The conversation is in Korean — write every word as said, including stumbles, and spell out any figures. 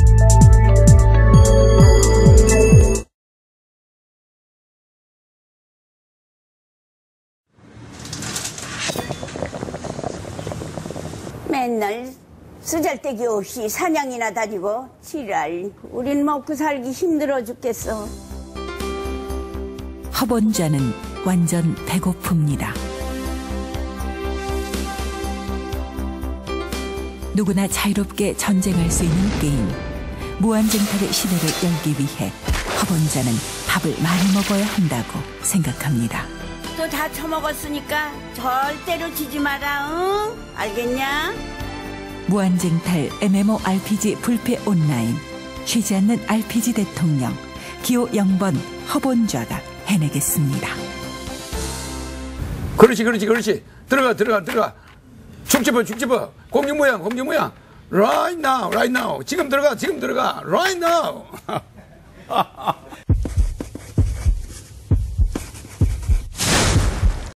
맨날 쓰잘데기 없이 사냥이나 다니고 지랄. 우린 먹고 살기 힘들어 죽겠어. 허본좌는 완전 배고픕니다. 누구나 자유롭게 전쟁할 수 있는 게임, 무한쟁탈의 시대를 열기 위해 허본좌는 밥을 많이 먹어야 한다고 생각합니다. 또 다 처먹었으니까 절대로 지지 마라, 응? 알겠냐? 무한쟁탈 엠엠오알피지 불패 온라인, 쉬지 않는 알피지 대통령, 기호 영 번 허본좌가 해내겠습니다. 그렇지 그렇지 그렇지. 들어가 들어가 들어가. 축 집어 축 집어. 공중 모양 공중 모양. Right now right now. 지금 들어가 지금 들어가. Right now.